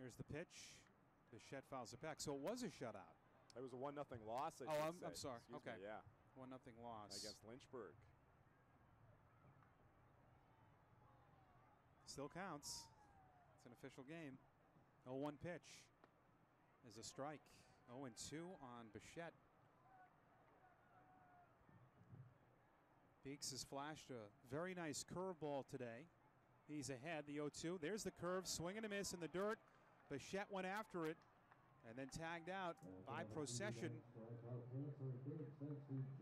There's the pitch. Bichette fouls it back. So it was a shutout. It was a 1-0 loss. I'm sorry. Excuse okay. Me, yeah. 1-0 loss. Against Lynchburg. Still counts. It's an official game. 0-1 pitch is a strike. 0-2 on Bichette. Beeks has flashed a very nice curveball today. He's ahead, the 0-2. There's the curve, swing and a miss in the dirt. Bichette went after it and then tagged out by Procession.